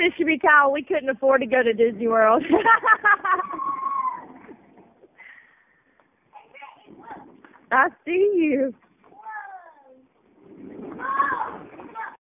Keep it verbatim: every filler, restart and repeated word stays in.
this should be titled, "We Couldn't Afford to Go to Disney World." I see you.